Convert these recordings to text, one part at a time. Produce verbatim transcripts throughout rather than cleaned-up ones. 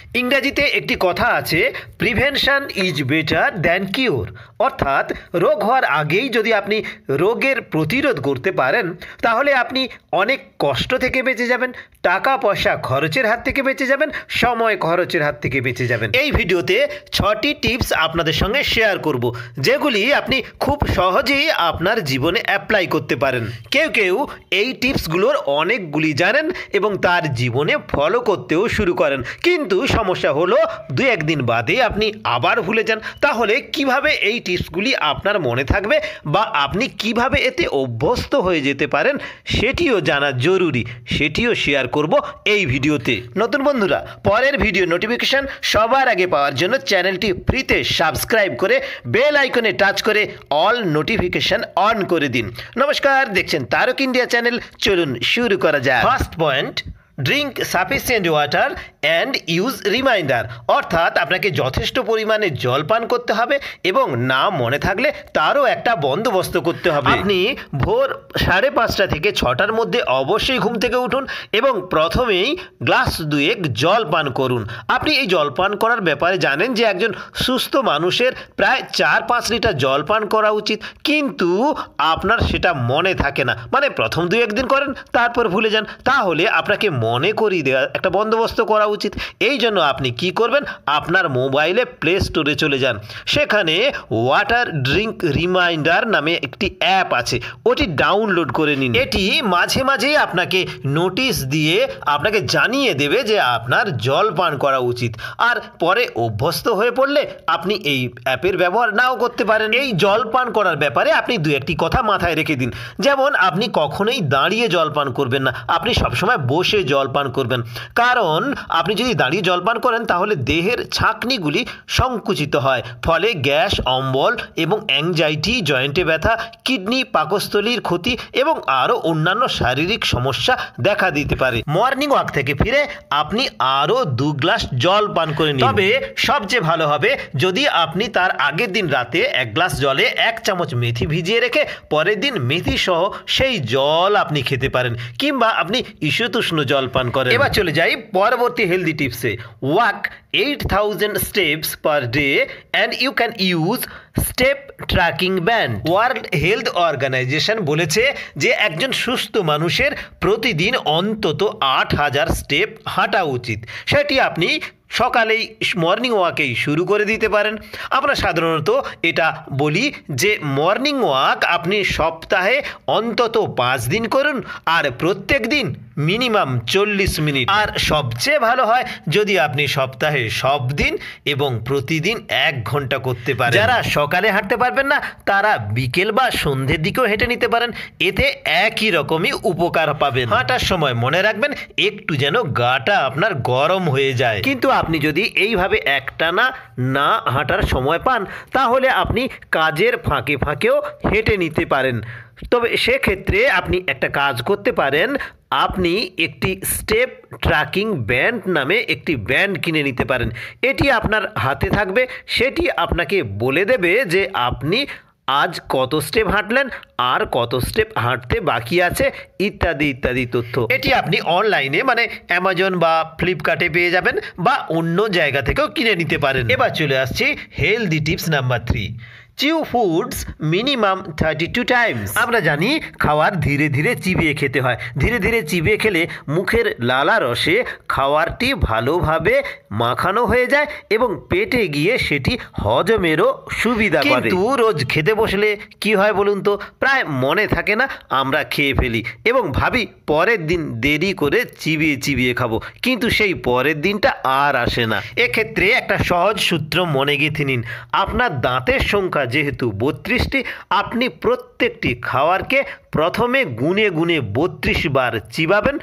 ইংরেজিতে একটি কথা আছে, prevention is better than cure. অর্থাৎ রোগ হওয়ার আগেই যদি আপনি রোগের প্রতিরোধ করতে পারেন তাহলে আপনি অনেক কষ্ট থেকে বেঁচে যাবেন, টাকা পয়সা খরচের হাত থেকে বেঁচে যাবেন, সময় খরচের হাত থেকে বেঁচে যাবেন। এই ভিডিওতে ছটি টিপস আপনাদের সঙ্গে শেয়ার করব, যেগুলি আপনি খুব সহজেই আপনার জীবনে অ্যাপ্লাই করতে পারেন। কেউ কেউ এই টিপসগুলোর অনেকগুলি জানেন এবং তার জীবনে ফলো করতেও শুরু করেন, কিন্তু সমস্যা হলো দু একদিন বাদে আপনি আবার ভুলে যান। তাহলে কিভাবে এই টিপসগুলি আপনার মনে থাকবে বা আপনি কিভাবে এতে অভ্যস্ত হয়ে যেতে পারেন সেটিও জানা জরুরি, সেটিও শেয়ার করব এই ভিডিওতে। নতুন বন্ধুরা, পরের ভিডিও নোটিফিকেশন সবার আগে পাওয়ার জন্য চ্যানেলটি ফ্রিতে সাবস্ক্রাইব করে বেল আইকনে টাচ করে অল নোটিফিকেশন অন করে দিন। নমস্কার, দেখছেন তারক ইন্ডিয়া চ্যানেল। চলুন শুরু করা যায়। First point, drink sufficient water and use reminder. অর্থাৎ আপনাকে যথেষ্ট পরিমাণে জল পান করতে হবে এবং না মনে থাকলে তারও একটা বন্দোবস্ত করতে হবে। আপনি ভোর সাড়ে পাঁচটা থেকে ছটার মধ্যে অবশ্যই ঘুম থেকে উঠুন এবং প্রথমেই গ্লাস দুয়েক জল পান করুন। আপনি এই জল পান করার ব্যাপারে জানেন যে একজন সুস্থ মানুষের প্রায় চার পাঁচ লিটার জল পান করা উচিত, কিন্তু আপনার সেটা মনে থাকে না, মানে প্রথম দুই একদিন করেন তারপর ভুলে যান। তাহলে আপনাকে মনে করিয়ে দেওয়ার একটা বন্দোবস্ত করা উচিত। এই জন্য আপনি কি করবেন, আপনার মোবাইলে প্লে স্টোরে চলে যান, সেখানে ওয়াটার ড্রিঙ্ক রিমাইন্ডার নামে একটি অ্যাপ আছে, ওটি ডাউনলোড করে নিন। এটি মাঝে মাঝেই আপনাকে নোটিশ দিয়ে আপনাকে জানিয়ে দেবে যে আপনার জল পান করা উচিত। আর পরে অভ্যস্ত হয়ে পড়লে আপনি এই অ্যাপের ব্যবহার নাও করতে পারেন। এই জল পান করার ব্যাপারে আপনি দু একটি কথা মাথায় রেখে দিন। যেমন আপনি কখনোই দাঁড়িয়ে জল পান করবেন না, আপনি সবসময় বসে জল পান করবেন। কারণ আপনি যদি দাঁড়িয়ে জল পান করেন তাহলে দেহের ছাঁকনিগুলি সংকুচিত হয়, ফলে গ্যাস, অম্বল এবং অ্যাংজাইটি, জয়েন্টে ব্যথা, কিডনি, পাকস্থলীর ক্ষতি এবং আরও অন্যান্য শারীরিক সমস্যা দেখা দিতে পারে। মর্নিং ওয়াক থেকে ফিরে আপনি আরও দু গ্লাস জল পান করে নিন। তবে সবচেয়ে ভালো হবে যদি আপনি তার আগের দিন রাতে এক গ্লাস জলে এক চামচ মেথি ভিজিয়ে রেখে পরের দিন মেথি সহ সেই জল আপনি খেতে পারেন, কিংবা আপনি ঈষতুষ্ণ জল পান করেন। এবার চলে যাই পরবর্তী হেলদি টিপসে। Walk eight thousand steps per day and you can use step tracking band. World health organization বলেছে যে একজন সুস্থ মানুষের প্রতিদিন অন্তত আট হাজার স্টেপ হাঁটা উচিত। সেটি আপনি সকালেই মর্নিং ওয়াকেই শুরু করে দিতে পারেন। আমরা সাধারণত এটা বলি যে মর্নিং ওয়াক আপনি সপ্তাহে অন্তত পাঁচ দিন করুন আর প্রত্যেক দিন মিনিমাম চল্লিশ মিনিট। আর সবচেয়ে ভালো হয় যদি আপনি সপ্তাহে সব দিন এবং প্রতিদিন এক ঘন্টা করতে পারেন। যারা সকালে হাঁটতে পারবেন না তারা বিকেল বা সন্ধ্যের দিকেও হেঁটে নিতে পারেন, এতে একই রকমই উপকার পাবেন। হাঁটার সময় মনে রাখবেন একটু যেন গাটা আপনার গরম হয়ে যায়। কিন্তু আপনি যদি এইভাবে একটানা না হাঁটার সময় পান তাহলে আপনি কাজের ফাঁকে ফাঁকেও হেঁটে নিতে পারেন। তবে সেক্ষেত্রে আপনি একটা কাজ করতে পারেন, আপনি একটি স্টেপ ট্র্যাকিং ব্যান্ড নামে একটি ব্যান্ড কিনে নিতে পারেন। এটি আপনার হাতে থাকবে, সেটি আপনাকে বলে দেবে যে আপনি আজ কত স্টেপ হাঁটলেন আর কত স্টেপ হাঁটতে বাকি আছে ইত্যাদি ইত্যাদি তথ্য। এটি আপনি অনলাইনে মানে অ্যামাজন বা ফ্লিপকার্টে পেয়ে যাবেন বা অন্য জায়গা থেকেও কিনে নিতে পারেন। এবার চলে আসছি healthy tips number three, chew foods minimum thirty two times. আমরা জানি খাবার ধীরে ধীরে চিবিয়ে খেতে হয়। ধীরে ধীরে চিবিয়ে খেলে মুখের লালা রসে খাবারটি ভালোভাবে মাখানো হয়ে যায় এবং পেটে গিয়ে সেটি হজমেরও সুবিধা করে। কিন্তু রোজ খেতে বসলে কি হয় বলুন তো, প্রায় মনে থাকে না, আমরা খেয়ে ফেলি এবং ভাবি পরের দিন দেরি করে চিবিয়ে চিবিয়ে খাবো, কিন্তু সেই পরের দিনটা আর আসে না। এক্ষেত্রে একটা সহজ সূত্র মনে গেঁথে নিন। আপনার দাঁতের সংখ্যা যেহেতু বত্রিশটি, আপনি প্রত্যেকটি খাবারকে প্রথমে গুনে গুনে বত্রিশ বার চিবাবেন,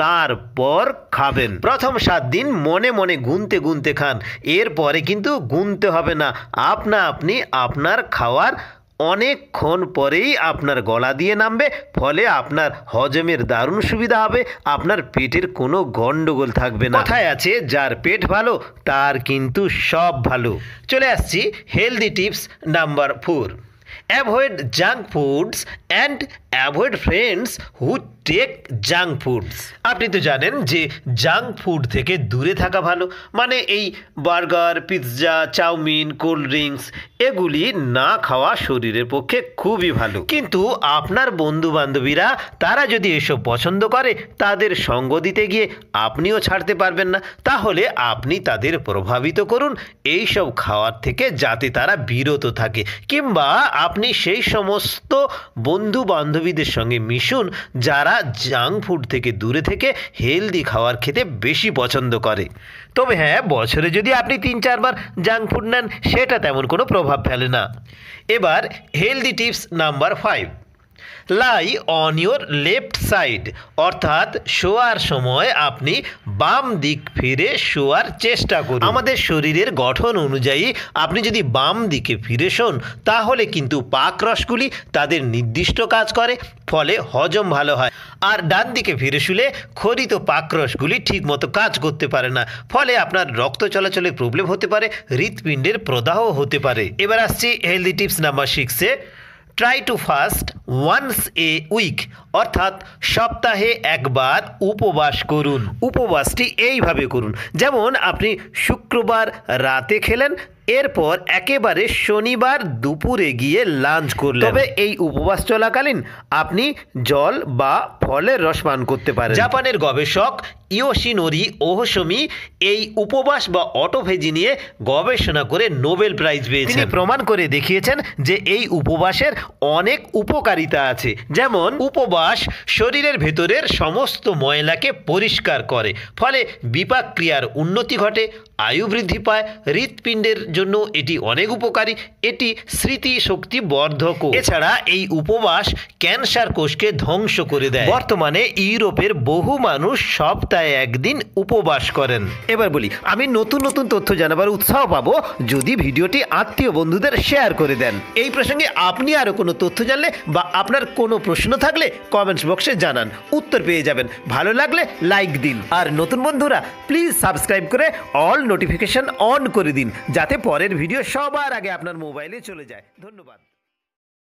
তারপর খাবেন। প্রথম সাত দিন মনে মনে গুনতে গুনতে খান, এরপরে কিন্তু গুনতে হবে না, আপনা আপনি আপনার খাওয়ার অনেকক্ষণ পরেই আপনার গলা দিয়ে নামবে, ফলে আপনার হজমের দারুণ সুবিধা হবে, আপনার পেটের কোনো গন্ডগোল থাকবে না। কথায় আছে যার পেট ভালো তার কিন্তু সব ভালো। চলে আসছি healthy tips number four, avoid junk foods and avoid friends who take junk foods. আপনি তো জানেন যে জাঙ্ক ফুড থেকে দূরে থাকা ভালো, মানে এই burger, pizza, chowmein, cold drinks এগুলি না খাওয়া শরীরের পক্ষে খুবই ভালো। কিন্তু আপনার বন্ধু বান্ধবীরা তারা যদি এসব পছন্দ করে, তাদের সঙ্গ দিতে গিয়ে আপনিও ছাড়তে পারবেন না। তাহলে আপনি তাদের প্রভাবিত করুন এই সব খাওয়ার থেকে, যাতে তারা বিরত থাকে, কিংবা আপনি সেই সমস্ত বন্ধু বান্ধবীদের সঙ্গে মিশুন যারা জাঙ্ক ফুড থেকে দূরে থেকে হেলদি খাবার খেতে বেশি পছন্দ করে। তবে হ্যাঁ, বছরে যদি আপনি তিন চারবার জাঙ্ক ফুড নেন সেটা তেমন কোনো প্রভাব ফেলে না। এবার healthy tips number five, lie on your left side, অর্থাৎ শোয়ার সময় আপনি বাম দিক ফিরে শোয়ার চেষ্টা করুন। আমাদের শরীরের গঠন অনুযায়ী আপনি যদি বাম দিকে ফিরে শোন, তাহলে কিন্তু পাকরসগুলি তাদের নির্দিষ্ট কাজ করে, ফলে হজম ভালো হয়। আর ডান দিকে ফিরে শুলে খরিত পাকরসগুলি ঠিকমতো কাজ করতে পারে না, ফলে আপনার রক্ত চলাচলের প্রবলেম হতে পারে, হৃৎপিণ্ডের প্রদাহ হতে পারে। এবার আসছি হেলদি টিপস নাম্বার সিক্সে, try to fast once a week, অর্থাৎ সপ্তাহে একবার উপবাস করুন। উপবাসটি এইভাবে করুন, যেমন আপনি শুক্রবার রাতে খেলেন, এরপর একেবারে শনিবার দুপুরে গিয়ে লাঞ্চ করলেন। তবে এই উপবাস চলাকালীন আপনি জল বা ফলের রস পান করতে পারেন। জাপানের গবেষক ইয়োশিনোরি ওহোসমি এই উপবাস বা অটোফেজি নিয়ে গবেষণা করে নোবেল প্রাইজ পেয়েছেন। তিনি প্রমাণ করে দেখিয়েছেন যে এই উপবাসের অনেক উপকারিতা আছে, যেমন উপবাস শরীরের ভেতরের সমস্ত ময়লাকে পরিষ্কার করে, ফলে বিপাক ক্রিয়ার উন্নতি ঘটে, আয়ু বৃদ্ধি পায়, হৃৎপিণ্ডের জন্য এটি অনেক উপকারী, এটি স্মৃতি শক্তি বর্ধক। এছাড়া এই উপবাস ক্যান্সার কোষকে ধ্বংস করে দেয়। বর্তমানে ইউরোপের বহু মানুষ সপ্তাহে একদিন উপবাস করেন। এবার বলি, আমি নতুন নতুন তথ্য জানাবার উৎসাহ পাবো যদি ভিডিওটি আত্মীয় বন্ধুদের শেয়ার করে দেন। এই প্রসঙ্গে আপনি আরও কোনো তথ্য জানলে বা আপনার কোনো প্রশ্ন থাকলে কমেন্টস বক্সে জানান, উত্তর পেয়ে যাবেন। ভালো লাগলে লাইক দিন, আর নতুন বন্ধুরা প্লিজ সাবস্ক্রাইব করে অল নোটিফিকেশন অন করে দিন, যাতে পরের ভিডিও সবার আগে আপনার মোবাইলে চলে যায়। ধন্যবাদ।